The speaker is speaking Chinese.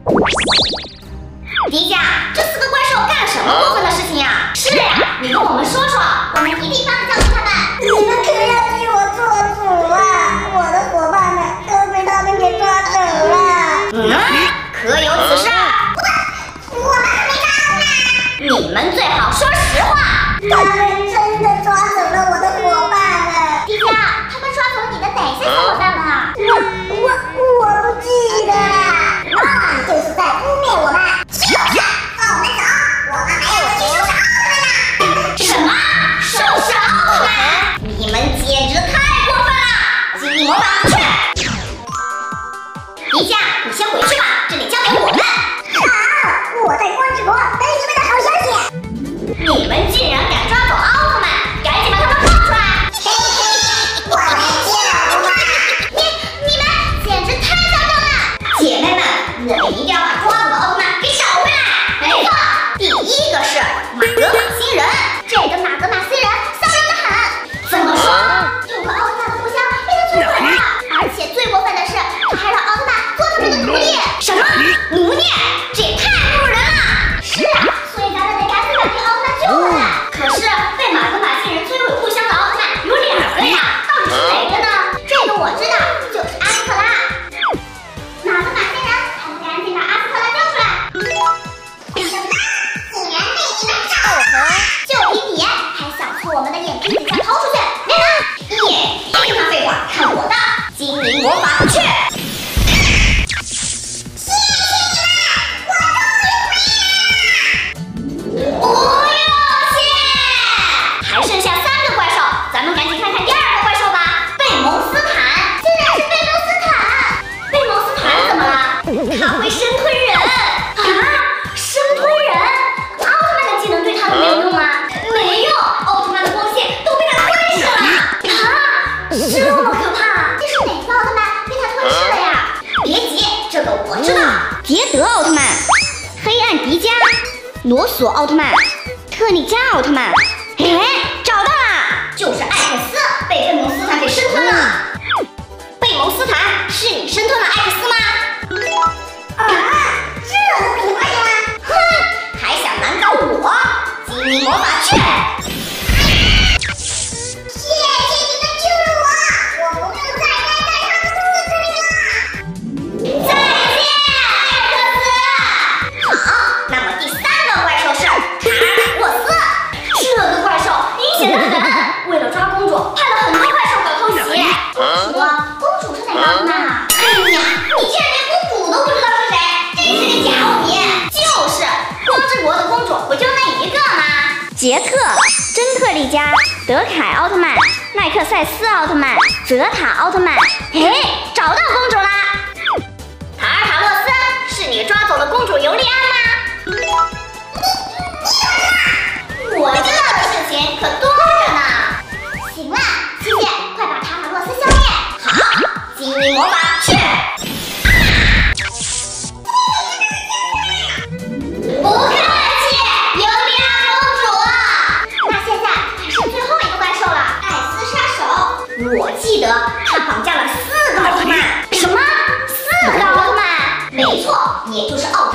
迪迦，这4个怪兽干了什么过分的事情呀？是呀，你跟我们说说，我们一定帮你教训他们。 你们可要替我做主啊！我的伙伴们都被他们给抓走了。 可有此事？ 我们还没抓呢。 你们最好说实话。 他们真的抓走了我的伙伴了。 迪迦，他们抓走了你的哪些小伙伴们啊？ 我不记得了。那就是在污蔑我们。就是放我们走，我们还要去收拾奥特曼呢。 什么？收拾奥特曼？你们简直太过分了！精灵魔法去！迪迦，你先回去吧，这里交给我们。 好，我在光之国等你们的好消息。 你们竟然敢抓走奥特曼，赶紧把他们放出来！ 我们救了。 你们简直太嚣张了！姐妹们，我们一定要把抓走的奥特曼给找回来。没错，第一个是马格玛星人，这个马格玛星人骚扰得很。怎么说？有个奥特曼的故乡被他摧毁了，而且最过分的是，他还让奥特曼做他们的奴隶。什么？奴隶？这也太侮辱人了！是啊，所以咱们得赶紧把这个奥特曼救回来。可是被马格玛星人摧毁故乡的奥特曼有2个呀，到底是哪个呢？这个我知道，就是阿斯特拉。马格玛星人，还不赶紧把阿斯特拉交出来！ 什么？竟然被你们找了！ 就凭你还想从我们的眼皮底下逃出去？别听他废话，看我的精灵魔法去！不用谢，还剩下3个怪兽，咱们赶紧看看第2个怪兽吧。贝蒙斯坦，竟然是贝蒙斯坦！贝蒙斯坦怎么了？他会生吞人啊！生吞人？奥特曼的技能对他们没有用吗？没用，奥特曼的光线都被他吞噬了！这么可怕！这是哪个奥特曼被他吞噬了呀？别急，这个我知道。捷德奥特曼、黑暗迪迦、罗索奥特曼、特利迦奥特曼。找到了，就是艾克斯被贝蒙斯坦给生吞了。贝蒙斯坦，是你生吞了艾克斯吗？ 这都被你发现了？ 哼，还想难倒我？精灵魔法去！ 谢谢你们救了我，我不用再待在他们肚子里了。 再见，艾克斯。好，那么第3个怪兽是卡尔洛斯。这个怪兽阴险得很，为了抓公主，派了很多怪兽搞偷袭。公主是哪个奥特曼啊？哎呀，你竟然连公主都不知道是谁，真是个假奥迷！就是光之国的公主，不就那一个吗？杰特、真特利迦、德凯奥特曼、奈克赛斯奥特曼、泽塔奥特曼。找到公主啦！塔尔塔洛斯，是你抓走了公主尤利安吗？我知道的事情可多着呢。行了，七姐，快把塔塔洛斯消灭！好，精灵魔法去！不客气，尤利安公主。那现在还剩最后一个怪兽了，艾斯杀手。我记得他绑架了4个奥特曼。什么？4个奥特曼？没错，也就是奥